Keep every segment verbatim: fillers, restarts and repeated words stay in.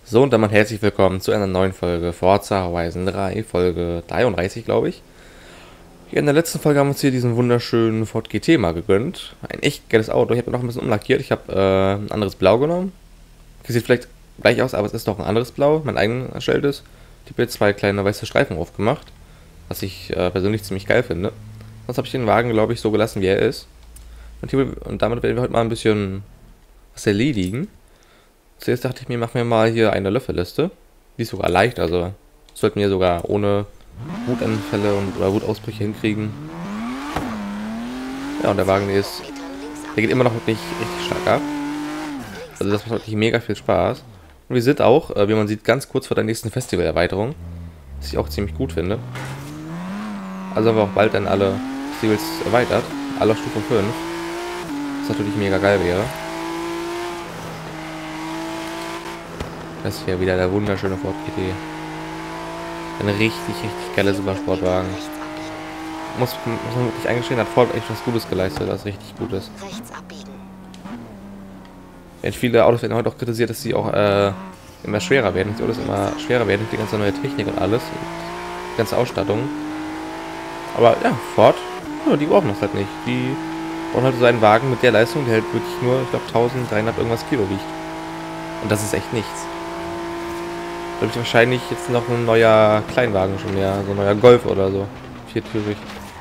So, und damit herzlich willkommen zu einer neuen Folge Forza Horizon drei, Folge dreiunddreißig, glaube ich. Hier in der letzten Folge haben wir uns hier diesen wunderschönen Ford G T mal gegönnt. Ein echt geiles Auto. Ich habe noch ein bisschen umlackiert. Ich habe äh, ein anderes Blau genommen. Das sieht vielleicht gleich aus, aber es ist doch ein anderes Blau, mein eigen erstelltes. Ich habe jetzt zwei kleine weiße Streifen aufgemacht, was ich äh, persönlich ziemlich geil finde. Sonst habe ich den Wagen, glaube ich, so gelassen, wie er ist. Und, hier, und damit werden wir heute mal ein bisschen was erledigen. Zuerst dachte ich mir, machen wir mal hier eine Löffelliste. Die ist sogar leicht, also sollten wir sogar ohne Wutanfälle und oder Wutausbrüche hinkriegen. Ja, und der Wagen, der ist, der geht immer noch wirklich richtig stark ab. Also das macht wirklich mega viel Spaß. Und wir sind auch, äh, wie man sieht, ganz kurz vor der nächsten Festivalerweiterung, was ich auch ziemlich gut finde. Also haben wir auch bald dann alle Festivals erweitert, alle auf Stufe fünf. Was natürlich mega geil wäre. Das ist hier wieder der wunderschöne Ford G T. Ein richtig, richtig geiler Supersportwagen. Muss, muss man wirklich eingestehen, hat Ford echt was Gutes geleistet, was richtig gut ist. Wenn viele Autos werden heute auch kritisiert, dass sie auch äh, immer schwerer werden. Die Autos immer schwerer werden, die ganze neue Technik und alles. Und die ganze Ausstattung. Aber ja, Ford, ja, die brauchen das halt nicht. Die brauchen halt so einen Wagen mit der Leistung, der halt wirklich nur, ich glaube, tausenddreihundert irgendwas Kilo wiegt. Und das ist echt nichts. Da wird wahrscheinlich jetzt noch ein neuer Kleinwagen schon mehr, so ein neuer Golf oder so. Viertürig.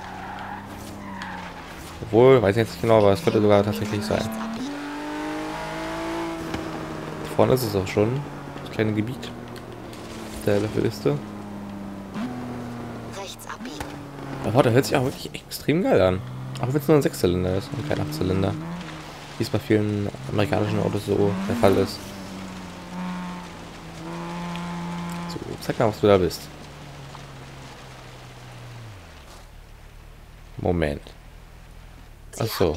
Obwohl, weiß ich jetzt nicht genau, aber es könnte sogar tatsächlich sein. Vorne ist es auch schon. Das kleine Gebiet der Löffelliste. Aber der hört sich auch wirklich extrem geil an. Auch wenn es nur ein Sechszylinder ist und kein Achtzylinder. Wie es bei vielen amerikanischen Autos so der Fall ist. So, zeig mal, was du da bist. Moment. Achso.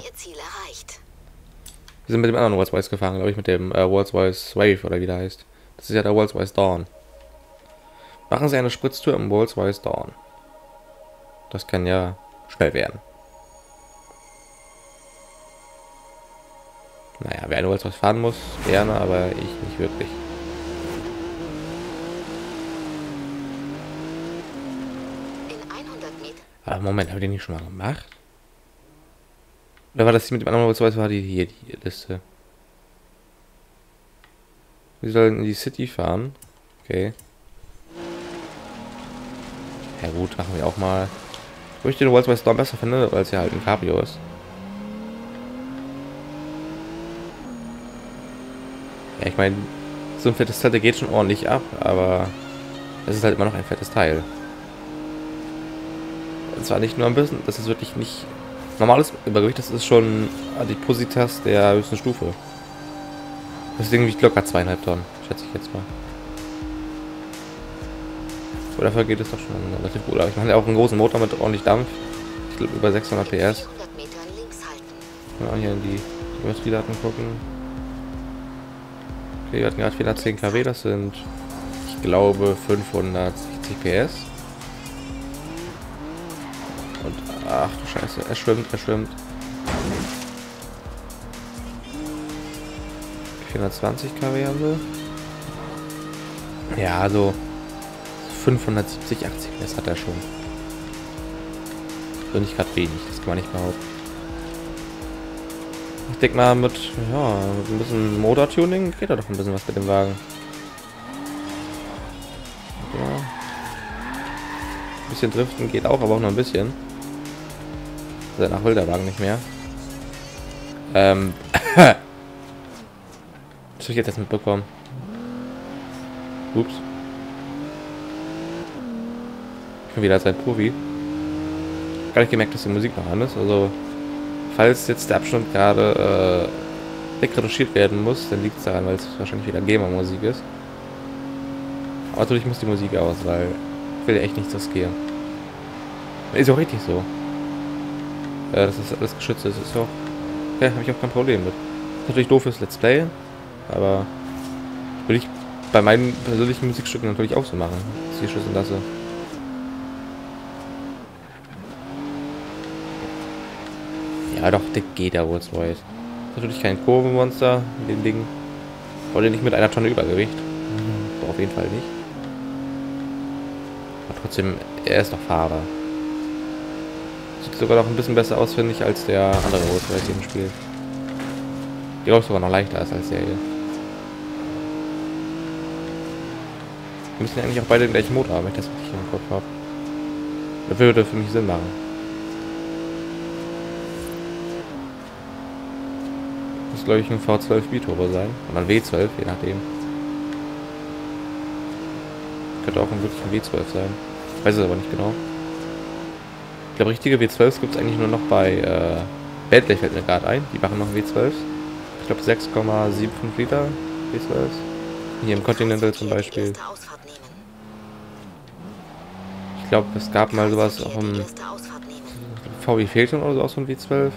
Wir sind mit dem anderen Rolls-Royce gefahren, glaube ich, mit dem äh, Rolls-Royce Wave oder wie der heißt. Das ist ja der Rolls-Royce Dawn. Machen Sie eine Spritztour im Rolls-Royce Dawn. Das kann ja schnell werden. Naja, wer einen Rolls-Royce fahren muss, gerne, aber ich nicht wirklich. Aber Moment, habe ich den nicht schon mal gemacht? Oder war das die mit dem anderen Rolls-Royce? War die hier, die Liste? Wir sollen in die City fahren. Okay. Ja gut, machen wir auch mal. Wo ich den Rolls-Royce Dawn besser finde, weil es ja halt ein Cabrio ist. Ja, ich meine, so ein fettes Teil, der geht schon ordentlich ab, aber es ist halt immer noch ein fettes Teil. Und zwar nicht nur ein bisschen, das ist wirklich nicht normales Übergewicht, das ist schon Adipositas der höchsten Stufe. Das Ding wiegt locker zweieinhalb Tonnen, schätze ich jetzt mal. So, dafür geht es doch schon relativ gut. Aber ich mache ja auch einen großen Motor mit ordentlich Dampf. Ich glaube über sechshundert P S. Ja, hier in die Batteriedaten gucken. Okay, wir hatten gerade vierhundertzehn Kilowatt, das sind, ich glaube, fünfhundertsechzig P S. Und ach du Scheiße, er schwimmt, er schwimmt. vierhundertzwanzig Kilowatt haben wir. Ja, also fünfhundertsiebzig, achtzig P S hat er schon. Bin ich gerade wenig, das kann man nicht behaupten. Ich denke mal mit, ja, mit ein bisschen Motor-Tuning geht da doch ein bisschen was mit dem Wagen. Ja. Ein bisschen driften geht auch, aber auch nur ein bisschen. Danach will der Wagen nicht mehr. Ähm. Das habe ich jetzt, jetzt mitbekommen. Ups. Ich bin wieder als ein Profi. Gar nicht gemerkt, dass die Musik noch an ist. Also, falls jetzt der Abstand gerade äh, wegretuschiert werden muss, dann liegt es daran, weil es wahrscheinlich wieder Gamer-Musik ist. Aber natürlich muss die Musik aus, weil ich will ja echt nichts riskieren. Ist auch richtig so. Ja, das ist alles geschützt ist, ist auch. Ja, habe ich auch kein Problem mit. Ist natürlich doof fürs Let's Play, aber will ich bei meinen persönlichen Musikstücken natürlich auch so machen, dass ich schützen lasse. Ja, doch, der geht der Rolls-Royce. Natürlich kein Kurvenmonster in dem Ding. Oder nicht mit einer Tonne Übergewicht. jeden Fall nicht. Aber trotzdem, er ist doch Fahrer. Sieht sogar noch ein bisschen besser aus, finde ich, als der andere Rolls Royce hier im Spiel. Die auch sogar noch leichter ist als der hier. Wir müssen ja eigentlich auch beide den gleichen Motor haben, wenn ich das richtig im Kopf habe. Das würde für mich Sinn machen. Das muss, glaube ich, ein V zwölf Biturbo sein. Oder ein W zwölf, je nachdem. Könnte auch ein wirklich ein W zwölf sein. Ich weiß es aber nicht genau. Ich glaube, richtige W zwölf gibt es eigentlich nur noch bei äh, Bentley, fällt mir gerade ein. Die machen noch W zwölf. Ich glaube sechs Komma fünfundsiebzig Liter W zwölf. Hier im Continental zum Beispiel. Ich glaube, es gab mal sowas auch im V W Phaeton oder so aus von W zwölf.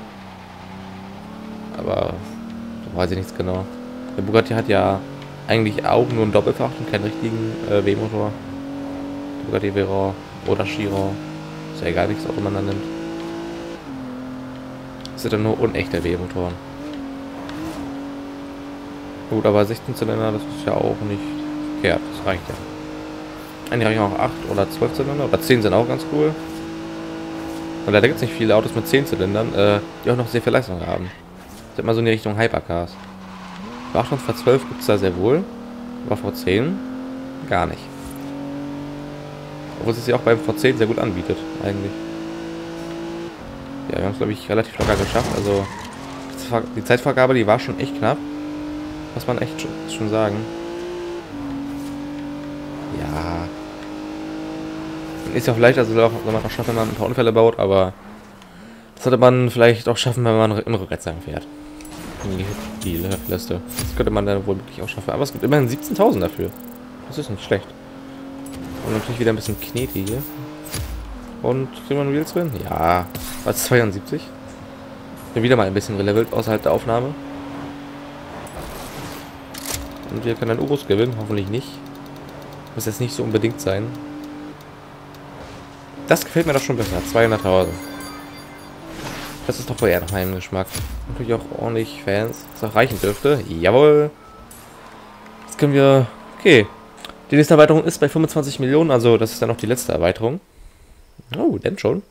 Aber da weiß ich nichts genau. Der Bugatti hat ja eigentlich auch nur einen Doppelfach und keinen richtigen äh, W-Motor. Bugatti Veyron oder Chiron. Ist ja egal, welches Auto man da nimmt. Das sind dann nur unechte W-Motoren. Gut, aber sechzehn Zylinder, das ist ja auch nicht verkehrt. Das reicht ja. Eigentlich reichen auch acht oder zwölf Zylinder. Oder zehn sind auch ganz cool. Und leider gibt es nicht viele Autos mit zehn Zylindern, äh, die auch noch sehr viel Leistung haben. Das ist immer so in die Richtung Hypercars. Bei acht und V zwölf gibt es da sehr wohl. Aber V zehn gar nicht. Obwohl es sich auch beim V zehn sehr gut anbietet, eigentlich. Ja, wir haben es, glaube ich, relativ locker geschafft. Also, die Zeitvergabe, die war schon echt knapp. Muss man echt schon, schon sagen. Ja. Ist ja vielleicht, also soll man auch schaffen, wenn man ein paar Unfälle baut, aber das sollte man vielleicht auch schaffen, wenn man im Rückwärtsgang fährt. Die Liste. Das könnte man dann wohl wirklich auch schaffen. Aber es gibt immerhin siebzehntausend dafür. Das ist nicht schlecht. Und natürlich wieder ein bisschen Knete hier. Und kriegen wir einen Wheels drin? Ja. Was, zweiundsiebzig? Bin wieder mal ein bisschen relevant außerhalb der Aufnahme. Und wir können einen Urus gewinnen, hoffentlich nicht. Muss jetzt nicht so unbedingt sein. Das gefällt mir doch schon besser. zweihunderttausend. Das ist doch wohl eher nach meinem Geschmack. Natürlich auch ordentlich Fans. Was auch reichen dürfte. Jawohl. Jetzt können wir... Okay. Die nächste Erweiterung ist bei fünfundzwanzig Millionen. Also das ist dann noch die letzte Erweiterung. Oh, denn schon.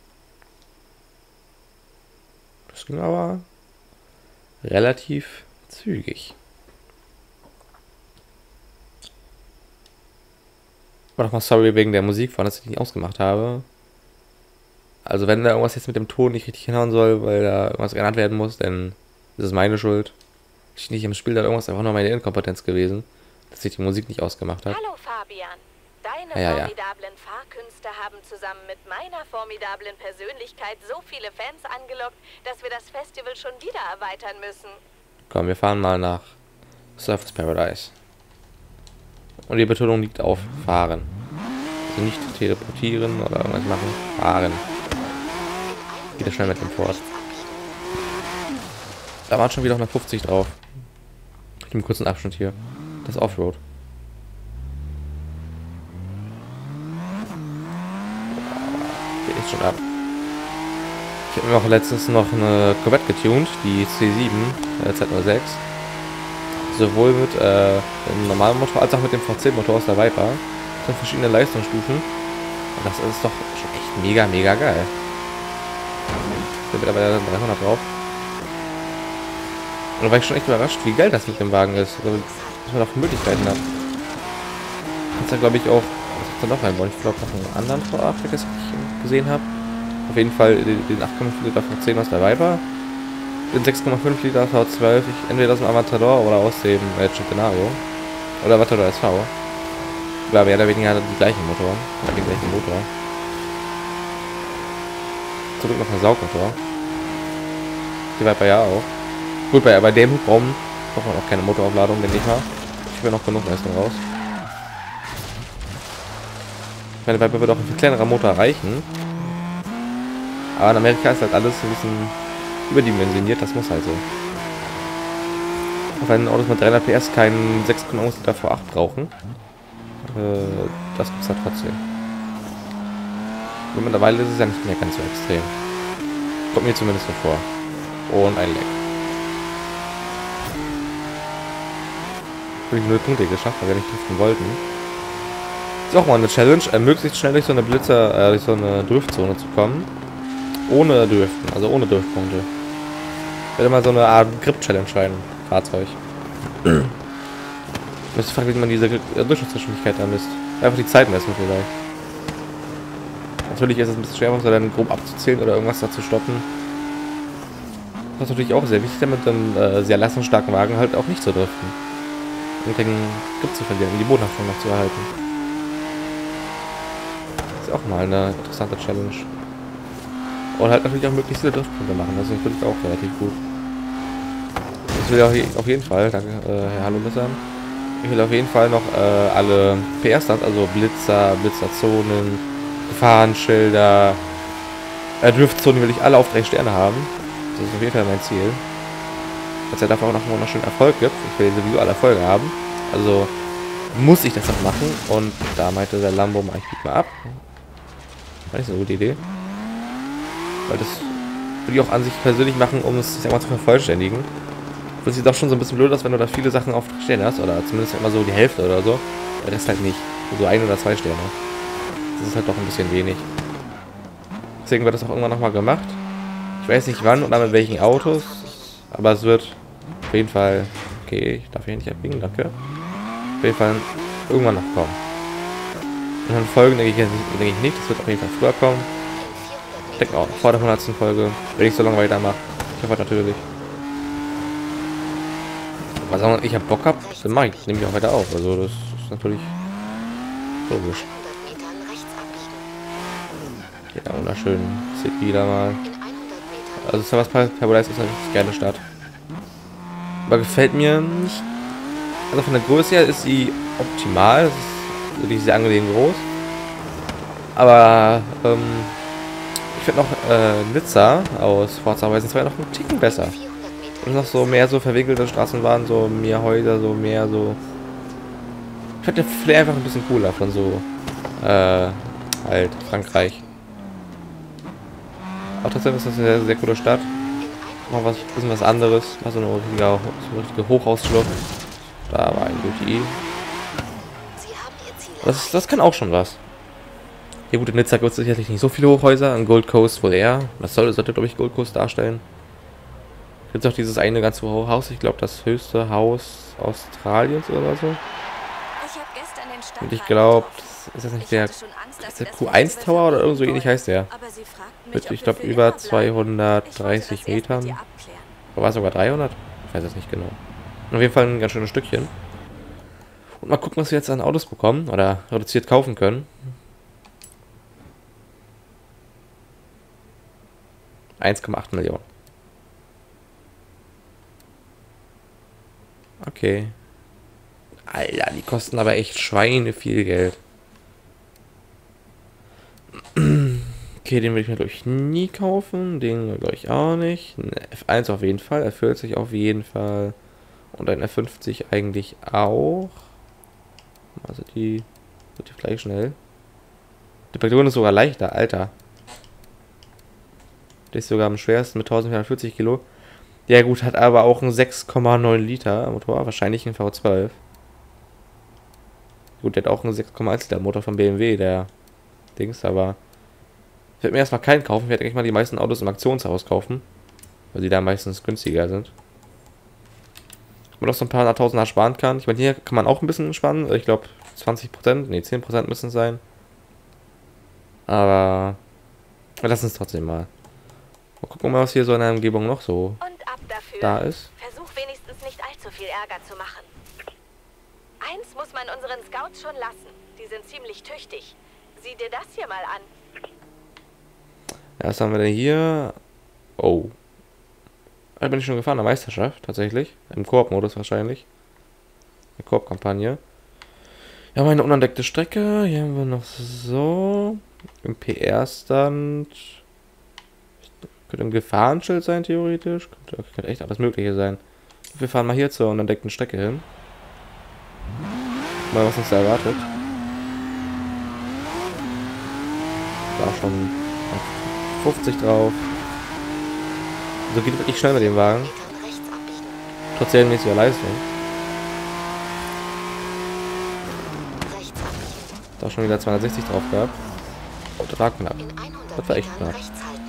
Das ging aber relativ zügig. Aber nochmal sorry wegen der Musik, vor allem, dass ich die nicht ausgemacht habe. Also wenn da irgendwas jetzt mit dem Ton nicht richtig hinhauen soll, weil da irgendwas geändert werden muss, dann ist es meine Schuld. Ich nicht im Spiel da irgendwas einfach nur meine Inkompetenz gewesen, dass ich die Musik nicht ausgemacht habe. Hallo Fabian. Deine ja, ja, formidablen ja. Fahrkünste haben zusammen mit meiner formidablen Persönlichkeit so viele Fans angelockt, dass wir das Festival schon wieder erweitern müssen. Komm, wir fahren mal nach Surfers Paradise. Und die Betonung liegt auf Fahren. Also nicht teleportieren oder irgendwas machen. Fahren. Wieder schnell mit dem Ford. Da waren schon wieder hundertfünfzig drauf. Ich nehme kurz einen Abschnitt hier. Das Offroad. Geht echt schon ab. Ich habe mir auch letztens noch eine Corvette getuned, die C sieben äh, Z null sechs. Sowohl mit äh, dem normalen Motor als auch mit dem V zehn Motor aus der Viper. Das sind verschiedene Leistungsstufen. Und das ist doch schon echt mega, mega geil. Ich bin mittlerweile dreihundert drauf. Und da war ich schon echt überrascht, wie geil das mit dem Wagen ist. Also, dass man auch Möglichkeiten hat. Kannst ja, glaube ich, auch. Was ist da noch einbauen? Ich glaube, noch einen anderen V acht, das ich gesehen habe. Auf jeden Fall den, den acht Komma fünf Liter V zehn aus der Viper. Den sechs Komma fünf Liter V zwölf. Ich, entweder aus dem Aventador oder aus dem äh, Centenario. Oder Aventador S V. Ja, mehr oder weniger die gleichen Motoren. Ja, den gleichen Motor. Zurück noch ein Saugmotor. Die Viper ja auch. Gut, bei, bei dem Hubraum braucht man auch keine Motoraufladung, denke ich mal. Ich will noch genug Leistung raus. Meine Viper wird auch ein viel kleinerer Motor reichen. Aber in Amerika ist halt alles ein bisschen überdimensioniert, das muss halt so. Auch wenn Autos mit dreihundert P S keinen sechs Komma eins Liter V acht brauchen. Äh, das gibt es halt trotzdem. Und mittlerweile ist es ja nicht mehr ganz so extrem. Kommt mir zumindest so vor. Und ein Leck. wirklich null Punkte geschafft, weil wir nicht driften wollten. Ist auch mal eine Challenge, äh, möglichst schnell durch so eine Blitzer, äh, durch so eine Driftzone zu kommen. Ohne Driften, also ohne Driftpunkte. Wird immer so eine Art Grip-Challenge sein, Fahrzeug. Ich müsste fragen, wie man diese Durchschnittsgeschwindigkeit da misst. Einfach die Zeit messen vielleicht. Natürlich ist es ein bisschen schwer, so dann grob abzuzählen oder irgendwas da zu stoppen. Das ist natürlich auch sehr wichtig, mit einem äh, sehr leistungsstarken Wagen halt auch nicht zu driften. Und keinen Grip zu verlieren, um die Bodenhaftung noch zu erhalten. Das ist auch mal eine interessante Challenge. Und halt natürlich auch möglichst viele Driftpunkte machen, das ist natürlich auch relativ gut. Ich will auf jeden Fall, danke äh, Herr Hallo-Missern, ich will auf jeden Fall noch äh, alle P R-Stunts, also Blitzer, Blitzerzonen, Gefahrenschilder, äh, Driftzonen will ich alle auf drei Sterne haben. Das ist auf jeden Fall mein Ziel. Weil es ja dafür auch noch einen wunderschönen Erfolg gibt. Ich will sowieso alle Erfolge haben. Also muss ich das auch machen. Und da meinte der Lambo, mach ich bieg mal ab. War nicht so eine gute Idee. Weil das würde ich auch an sich persönlich machen, um es, ich sag mal, zu vervollständigen. Das sieht doch schon so ein bisschen blöd aus, wenn du da viele Sachen auf Sterne hast. Oder zumindest immer so die Hälfte oder so. Der Rest halt nicht. So ein oder zwei Sterne. Das ist halt doch ein bisschen wenig. Deswegen wird das auch irgendwann nochmal gemacht. Ich weiß nicht wann oder mit welchen Autos. Aber es wird auf jeden Fall... Okay, ich darf hier nicht abbiegen, danke. Auf jeden Fall irgendwann noch kommen. Und dann Folgen denke ich, denke ich nicht. Das wird auf jeden Fall früher kommen. Ich denke auch vor der hundertsten Folge. Wenn ich so lange weitermache. Ich hoffe natürlich. Was auch ich habe Bock hab, dann mache ich, nehme ich auch weiter auf. Also das ist natürlich logisch. Ja, wunderschön. Sieht wieder mal. Also Sevastopol ist eine richtig geile Stadt. Aber gefällt mir nicht. Also von der Größe her ist sie optimal. Es ist wirklich sehr angenehm groß. Aber ähm, ich finde noch äh, Nizza aus Forza Horizon zwei noch einen Ticken besser. Und noch so mehr so verwinkelte Straßenbahnen, so mehr Häuser, so mehr so. Ich finde den Flair einfach ein bisschen cooler von so äh, halt Frankreich. Aber trotzdem ist das eine sehr, sehr coole Stadt. Noch was bisschen was anderes. Mal so eine richtige, so eine richtige Hochhausschlucht. Da war ein U T I. Das, das kann auch schon was. Ja gut, in Nizza gibt es sicherlich nicht so viele Hochhäuser. An Gold Coast wohl eher. Das soll, sollte, glaube ich, Gold Coast darstellen. Gibt es auch dieses eine ganz hohe Haus. Ich glaube, das höchste Haus Australiens oder so. Und ich glaube, ist das nicht der, der Q eins Tower oder irgend so ähnlich heißt der. Mit, ich glaube, über zweihundertdreißig Metern. Oder war es sogar dreihundert? Ich weiß es nicht genau. Auf jeden Fall ein ganz schönes Stückchen. Und mal gucken, was wir jetzt an Autos bekommen. Oder reduziert kaufen können. eins Komma acht Millionen. Okay. Alter, die kosten aber echt Schweine viel Geld. Okay, den will ich mir, glaube ich, nie kaufen. Den, glaube ich, auch nicht. Ein F eins auf jeden Fall. Er füllt sich auf jeden Fall. Und ein F fünfzig eigentlich auch. Also die wird die gleich schnell. Die Packung ist sogar leichter, Alter. Der ist sogar am schwersten mit eintausendvierhundertvierzig Kilo. Ja gut, hat aber auch einen sechs Komma neun Liter Motor. Wahrscheinlich ein V zwölf. Gut, der hat auch einen sechs Komma eins Liter Motor von B M W, der Dings, aber ich werde mir erstmal keinen kaufen. Ich werde eigentlich mal die meisten Autos im Auktionshaus kaufen, weil die da meistens günstiger sind. Man auch so ein paar hunderttausender sparen kann. Ich meine, hier kann man auch ein bisschen sparen. Ich glaube zwanzig Prozent, ne, zehn Prozent müssen es sein. Aber wir lassen es trotzdem mal. Mal gucken, was hier so in der Umgebung noch so Und ab dafür. da ist. Versuch wenigstens nicht allzu viel Ärger zu machen. Eins muss man unseren Scouts schon lassen. Die sind ziemlich tüchtig. Sieh dir das hier mal an. Ja, was haben wir denn hier? Oh. Da bin ich schon gefahren, der Meisterschaft, tatsächlich. Im Koop-Modus wahrscheinlich. Eine Koop-Kampagne. Ja, meine unentdeckte Strecke. Hier haben wir noch so. Im P R-Stand. Könnte ein Gefahrenschild sein, theoretisch. Könnte, könnte echt alles Mögliche sein. Wir fahren mal hier zur unentdeckten Strecke hin. Mal, was uns da erwartet. Da schon fünfzig drauf. Also geht wirklich schnell mit dem Wagen. Trotz serienmäßiger Leistung. Da schon wieder zweihundertsechzig drauf gehabt. Oh, das war knapp. Das war echt knapp.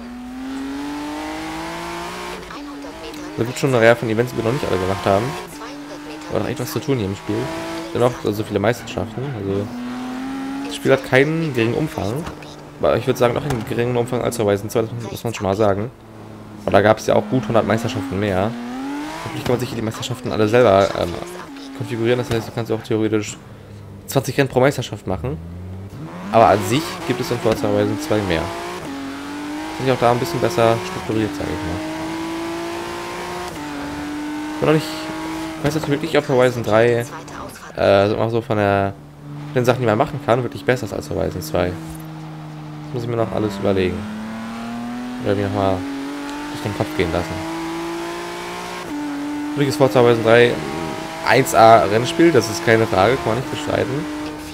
Das wird schon eine Reihe von Events, die wir noch nicht alle gemacht haben. Aber noch echt was zu tun hier im Spiel. Dennoch so also viele Meisterschaften. Also das Spiel hat keinen geringen Umfang. Aber ich würde sagen, noch einen geringen Umfang als Horizon zwei, das muss man schon mal sagen. Aber da gab es ja auch gut hundert Meisterschaften mehr. Natürlich kann man sich hier die Meisterschaften alle selber ähm, konfigurieren. Das heißt, du kannst auch theoretisch zwanzig Rennen pro Meisterschaft machen. Aber an sich gibt es in Forza Horizon zwei mehr. Finde ich auch da ein bisschen besser strukturiert, sage ich mal. Ich bin noch nicht, ich weiß jetzt wirklich, ob Horizon drei äh, so, so von der von den Sachen, die man machen kann, wirklich besser ist als Horizon zwei. Das muss ich mir noch alles überlegen. Oder mir nochmal durch den Kopf gehen lassen. Natürlich ist Forza Horizon drei eins A Rennspiel, das ist keine Frage, kann man nicht bestreiten.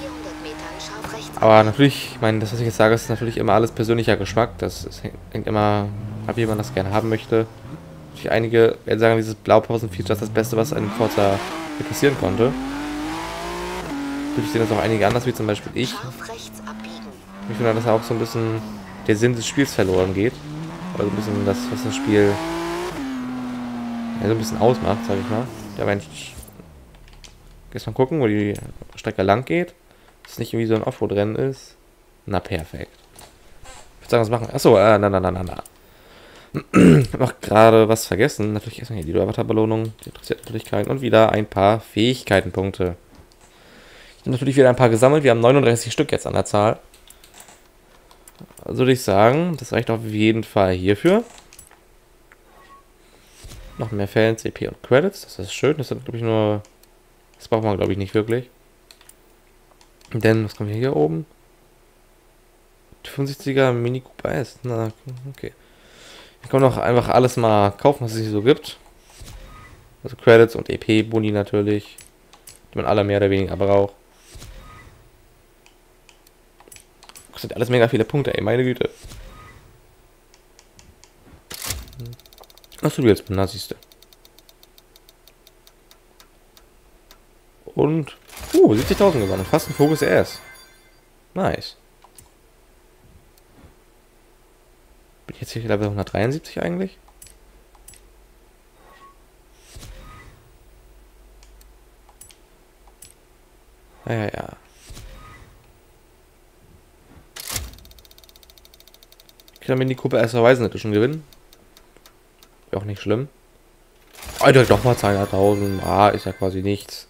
Aber natürlich, ich meine, das, was ich jetzt sage, ist natürlich immer alles persönlicher Geschmack. Das, das hängt immer ab, wie man das gerne haben möchte. Natürlich einige werden sagen, dieses Blaupausen-Feature ist das Beste, was einem Forza passieren konnte. Natürlich sehen das auch einige anders, wie zum Beispiel ich. Ich finde, dass auch so ein bisschen der Sinn des Spiels verloren geht. Also ein bisschen das, was das Spiel ja, so ein bisschen ausmacht, sag ich mal. Ja, Mensch, jetzt mal gucken, wo die Strecke lang geht. Dass es nicht irgendwie so ein Offroad-Rennen ist. Na, perfekt. Ich würde sagen, was machen. Achso, äh, na, na, na, na, na. Ich habe noch gerade was vergessen. Natürlich erstmal hier die Avatar-Belohnung. Die interessiert natürlich keinen. Und wieder ein paar Fähigkeitenpunkte. Ich habe natürlich wieder ein paar gesammelt. Wir haben neununddreißig Stück jetzt an der Zahl. Also würde ich sagen, das reicht auf jeden Fall hierfür. Noch mehr Fans, C P und Credits. Das ist schön. Das sind, glaube ich, nur... Das braucht man, glaube ich, nicht wirklich. Denn, was kommt hier oben? fünfundsiebziger Mini Cooper S. Na, okay. Ich kann noch einfach alles mal kaufen, was es hier so gibt. Also Credits und E P-Boni natürlich. Die man alle mehr oder weniger braucht. Kostet alles mega viele Punkte, ey, meine Güte. Achso, du jetzt bin, na siehst du. Und, uh, siebzigtausend gewonnen. Fast ein Focus R S. Nice. Bin ich jetzt hier Level hundertdreiundsiebzig eigentlich? Ja, ja, ja. Ich kann mir die Gruppe erst Horizon Edition gewinnen. Auch nicht schlimm. Alter, doch mal zweihunderttausend. Ah, ist ja quasi nichts.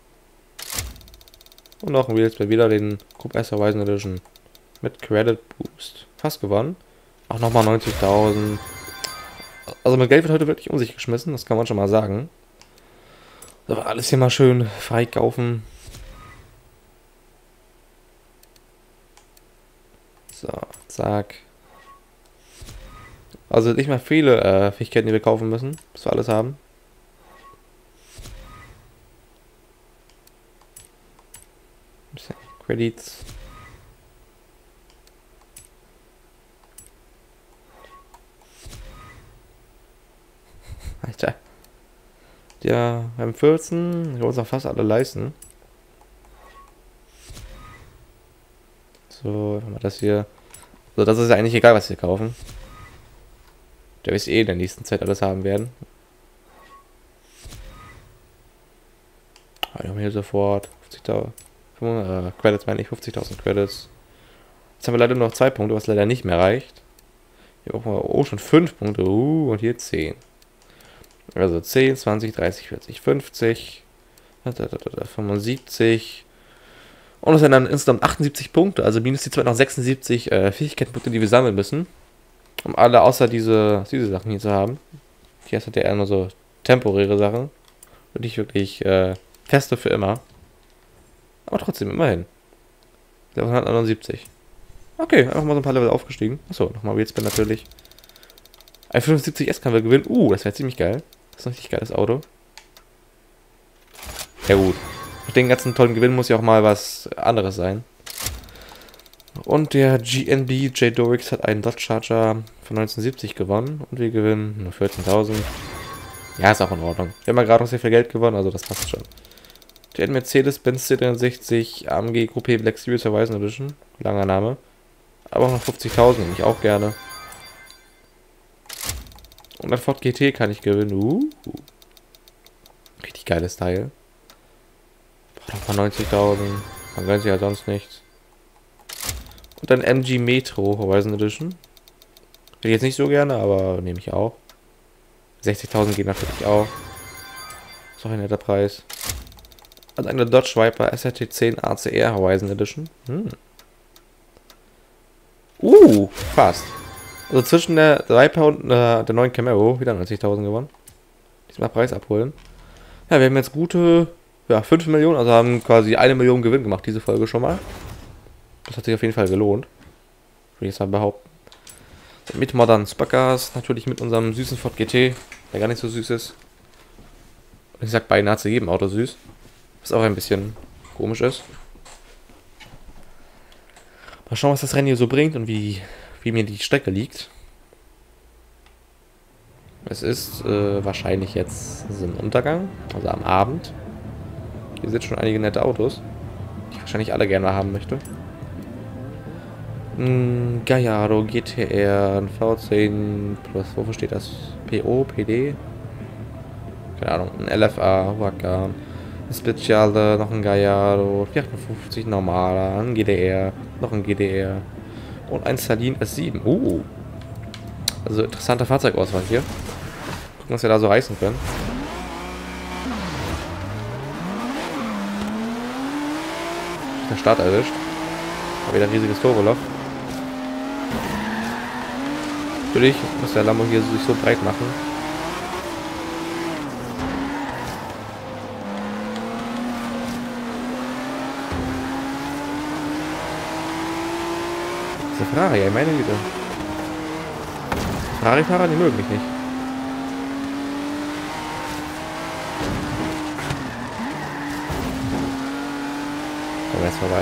Und noch ein Wheels bei wieder den Gruppe S Horizon Edition mit Credit Boost. Fast gewonnen. Auch nochmal neunzigtausend. Also mit Geld wird heute wirklich um sich geschmissen, das kann man schon mal sagen. Aber alles hier mal schön freikaufen. So, zack. Also nicht mal viele äh, Fähigkeiten, die wir kaufen müssen, bis wir alles haben. Credits. Alter. Ja, wir haben vierzehn. Wir können uns auch fast alle leisten. So, haben wir das hier. So, das ist ja eigentlich egal, was wir kaufen. Da wir es eh in der nächsten Zeit alles haben werden. Wir haben hier sofort fünfzigtausend. Äh, Credits meine ich, fünfzigtausend Credits. Jetzt haben wir leider nur noch zwei Punkte, was leider nicht mehr reicht. Hier brauchen wir oh, schon fünf Punkte. Uh, und hier zehn. Also zehn, zwanzig, dreißig, vierzig, fünfzig, fünfundsiebzig. Und das sind dann insgesamt achtundsiebzig Punkte. Also minus die zwei noch sechsundsiebzig äh, Fähigkeitenpunkte, die wir sammeln müssen. Um alle außer diese, diese Sachen hier zu haben. Hier hat ja eher nur so temporäre Sachen. Und nicht wirklich äh, feste für immer. Aber trotzdem, immerhin. Level hundertneunundsiebzig. Okay, einfach mal so ein paar Level aufgestiegen. Achso, nochmal Wheelspin natürlich. Ein fünfundsiebzig S kann wir gewinnen. Uh, das wäre ziemlich geil. Das ist ein richtig geiles Auto. Ja gut. Mit den ganzen tollen Gewinnen muss ja auch mal was anderes sein. Und der G N B J Dorix hat einen Dodge Charger von neunzehnhundertsiebzig gewonnen. Und wir gewinnen nur vierzehntausend. Ja, ist auch in Ordnung. Wir haben ja gerade noch sehr viel Geld gewonnen, also das passt schon. Der Mercedes-Benz C dreiundsechzig A M G Coupé Black Series Horizon Edition. Langer Name. Aber auch noch fünfzigtausend, nehme ich auch gerne. Und ein Ford G T kann ich gewinnen. Uh. Richtig geiles Teil. Braucht noch mal neunzigtausend. Man gönnt sich ja sonst nichts. Und ein M G Metro Horizon Edition. Will ich jetzt nicht so gerne, aber nehme ich auch. sechzigtausend geht natürlich auch. Ist auch ein netter Preis. Und eine Dodge Viper S R T zehn A C R Horizon Edition. Hm. Uh, fast. Also zwischen der Viper und äh, der neuen Camaro wieder neunzigtausend gewonnen. Diesmal Preis abholen. Ja, wir haben jetzt gute ja, fünf Millionen, also haben quasi eine Million Gewinn gemacht, diese Folge schon mal. Das hat sich auf jeden Fall gelohnt. Würde ich jetzt mal behaupten. Mit Modern Supercars, natürlich mit unserem süßen Ford G T, der gar nicht so süß ist. Ich sag beinahe zu jedem Auto süß. Was auch ein bisschen komisch ist. Mal schauen, was das Rennen hier so bringt und wie, wie mir die Strecke liegt. Es ist äh, wahrscheinlich jetzt Sonnenuntergang, also am Abend. Hier sind schon einige nette Autos, die ich wahrscheinlich alle gerne haben möchte. Ein Gallardo, G T R, ein V zehn plus, wofür steht das? P O, P D? Keine Ahnung, ein L F A, Huracan, ein Speciale, noch ein Gallardo, vierhundertfünfzig normaler, ein G D R, noch ein G D R und ein Saleen S sieben. Uh, also interessante Fahrzeugauswahl hier. Gucken, was wir da so reißen können. Der Start erwischt. War wieder ein riesiges Turboloch. Natürlich muss der Lambo hier sich so breit machen. Diese Ferrari, ja, meine Güte. Ferrari-Fahrer, die mögen mich nicht. Komm jetzt vorbei.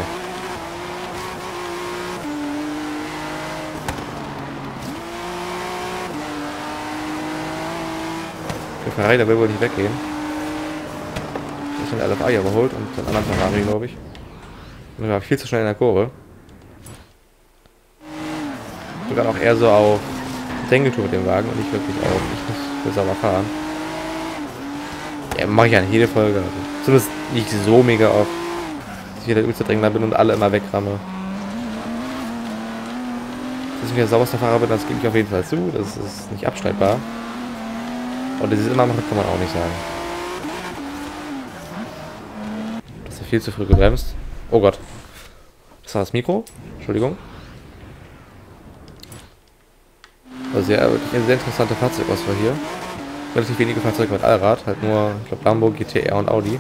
Der Ferrari, der will wohl nicht weggehen. Ich habe den L F A hier überholt und den anderen Ferrari, glaube ich. Und ich war viel zu schnell in der Kurve. Sogar auch eher so auf Dengeltour mit dem Wagen und nicht wirklich auf. Ich muss, muss aber fahren. Ja, mache ich ja in jede Folge. Also zumindest nicht so mega oft. Dass ich wieder der Ultradrängler bin und alle immer wegramme. Dass ich wieder sauberster Fahrer bin, das gebe ich auf jeden Fall zu. Das ist nicht abstreitbar. Und das ist immer noch, kann man auch nicht sagen. Das ist ja viel zu früh gebremst. Oh Gott. Das war das Mikro. Entschuldigung. Also ja, wirklich eine sehr interessante Fahrzeugauswahl hier. Relativ wenige Fahrzeuge mit Allrad, halt nur, ich glaube, Lambo, G T R und Audi.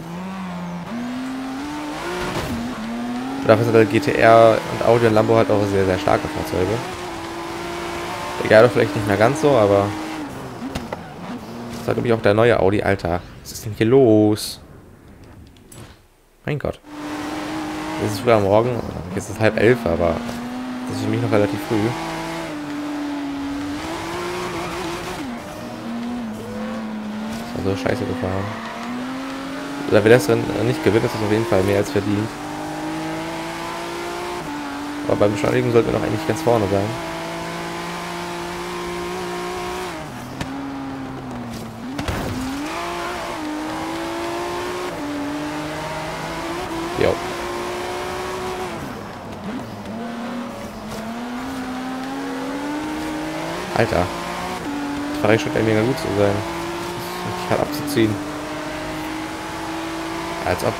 Und dafür sind halt G T R und Audi und Lambo halt auch sehr, sehr starke Fahrzeuge. Egal, vielleicht nicht mehr ganz so, aber das ist halt irgendwie auch der neue Audi. Alter, was ist denn hier los? Mein Gott. Es ist früh am Morgen, jetzt ist es halb elf, aber das ist für mich noch relativ früh. So scheiße gefahren. Da wir das Rennen nicht gewinnt, ist das auf jeden Fall mehr als verdient. Aber beim Beschleunigen sollten wir noch eigentlich ganz vorne sein. Jo. Alter. Das Fahrrad scheint ja mega gut zu sein. Ich kann abzuziehen. Als ob.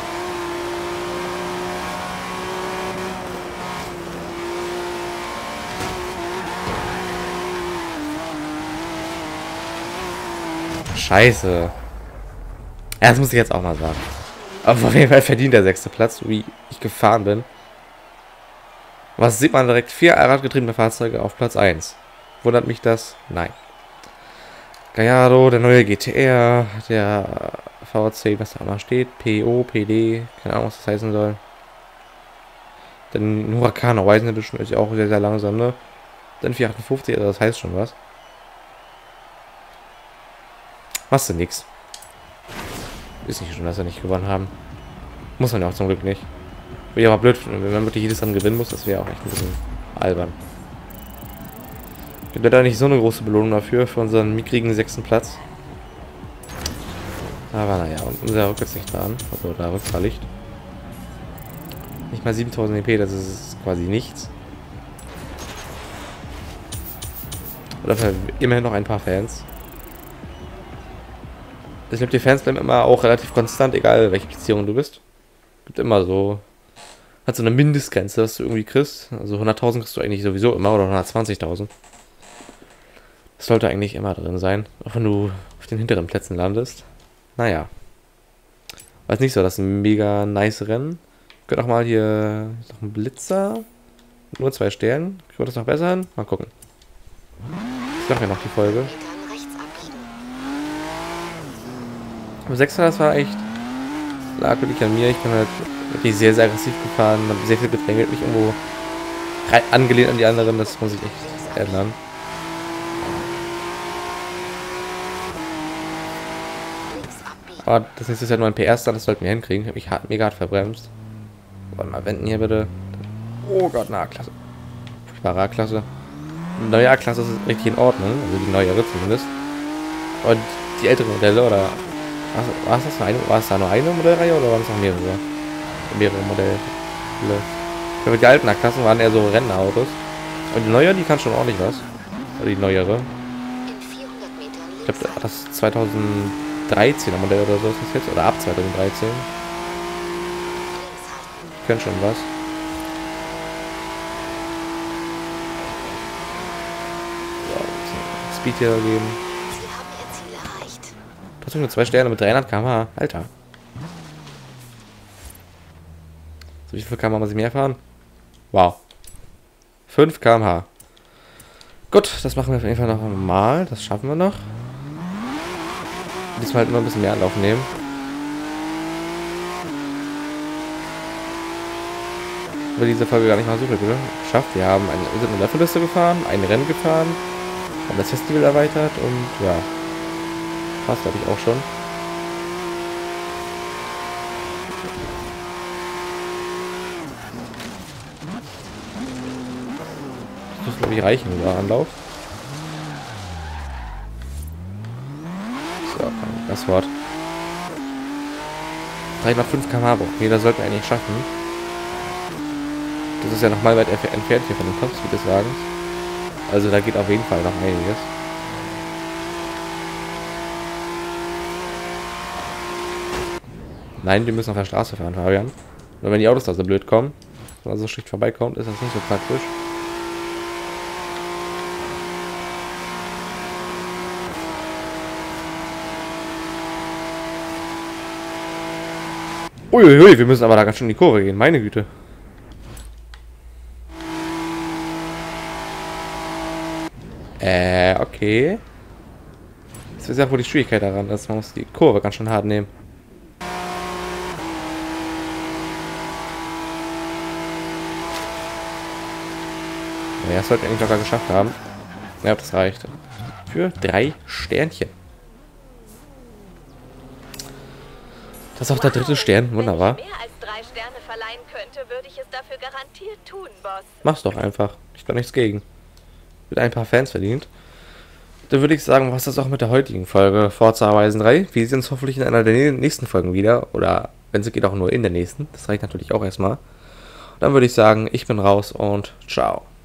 Scheiße. Ja, das muss ich jetzt auch mal sagen. Aber auf jeden Fall verdient der sechste Platz, wie ich gefahren bin. Was sieht man direkt? Vier allradgetriebene Fahrzeuge auf Platz eins. Wundert mich das? Nein. Gallardo, der neue G T R, der V zehn, was da immer steht, P O, P D, keine Ahnung, was das heißen soll. Dann Huracan Horizon Edition ist ja auch sehr, sehr langsam, ne? Dann vierhundertachtundfünfzig, also das heißt schon was. Machst du nix. Ist nicht schön, dass wir nicht gewonnen haben. Muss man ja auch zum Glück nicht. Wäre aber blöd, wenn man wirklich jedes Rennen gewinnen muss, das wäre auch echt ein bisschen albern. Gibt da nicht so eine große Belohnung dafür, für unseren mickrigen sechsten Platz. Aber naja, und unser Rückwärtslicht war an, also da Rückfahrlicht. Nicht mal siebentausend E P, das ist quasi nichts. Und dafür immerhin noch ein paar Fans. Ich glaube, die Fans bleiben immer auch relativ konstant, egal welche Beziehung du bist. Gibt immer so, hat so eine Mindestgrenze, was du irgendwie kriegst. Also hunderttausend kriegst du eigentlich sowieso immer, oder hundertzwanzigtausend. Das sollte eigentlich immer drin sein, auch wenn du auf den hinteren Plätzen landest. Naja. War jetzt nicht so, das ist ein mega nice Rennen. Könnt auch mal hier noch ein Blitzer. Nur zwei Sterne. Kriegen wir das noch besser hin? Mal gucken. Ich mache ja noch die Folge. Aber sechster, das war echt. Lag wirklich an mir. Ich bin halt wirklich sehr, sehr aggressiv gefahren. Habe sehr viel gedrängelt, mich irgendwo rein, angelehnt an die anderen. Das muss ich echt ändern. Aber das nächste ist ja nur ein P R-Star, das sollten wir hinkriegen. Ich habe mich hart, mega hart verbremst. Wollen wir mal wenden hier bitte. Oh Gott, na A-Klasse. Furchtbare A-Klasse. Die neue A-Klasse ist richtig in Ordnung, also die neuere zumindest. Und die älteren Modelle, oder war es das eine, war es da nur eine Modellreihe oder waren es noch mehrere? Mehrere Modelle. Ich glaube, die alten A-Klassen waren eher so Rennautos. Und die neue, die kann schon ordentlich was. Also die neuere. Ich glaube, das zweitausenddreizehner Modell oder so ist das jetzt. Oder ab zweitausenddreizehn. Die können schon was. So, Speed hier geben. Trotzdem nur zwei Sterne mit dreihundert Kilometer pro Stunde. Alter. So, wie viel Kilometer muss ich mehr fahren? Wow. fünf Kilometer pro Stunde. Gut, das machen wir auf jeden Fall noch mal. Das schaffen wir noch. Diesmal halt immer ein bisschen mehr Anlauf nehmen. Über diese Folge gar nicht mal so viel geschafft. Wir haben eine, wir sind eine Löffelliste gefahren, ein Rennen gefahren, haben das Festival erweitert und ja. Passt, glaube ich, auch schon. Das muss, glaube ich, reichen, der Anlauf. So, komm, das Wort. dreihundertfünf Kilometer pro Stunde. Nee, das sollten wir eigentlich schaffen. Das ist ja noch mal weit entfernt hier von dem Topspeed des Wagens. Also da geht auf jeden Fall noch einiges. Nein, wir müssen auf der Straße fahren, Fabian. Und wenn die Autos da so blöd kommen, wenn man so schlicht vorbeikommt, ist das nicht so praktisch. Uiuiui, wir müssen aber da ganz schön in die Kurve gehen, meine Güte. Äh, okay. Das ist ja wohl die Schwierigkeit daran, dass man muss die Kurve ganz schön hart nehmen. Ja, das sollten wir eigentlich locker geschafft haben. Ja, das reicht. Für drei Sternchen. Das ist auch der dritte Stern. Wunderbar. Wenn ich mehr als drei Sterne verleihen könnte, würde ich es dafür garantiert tun, Boss. Mach's doch einfach. Ich kann nichts gegen. Mit ein paar Fans verdient. Dann würde ich sagen, was das auch mit der heutigen Folge Forza Horizon drei. Wir sehen uns hoffentlich in einer der nächsten Folgen wieder. Oder wenn es geht, auch nur in der nächsten. Das reicht natürlich auch erstmal. Dann würde ich sagen, ich bin raus und ciao.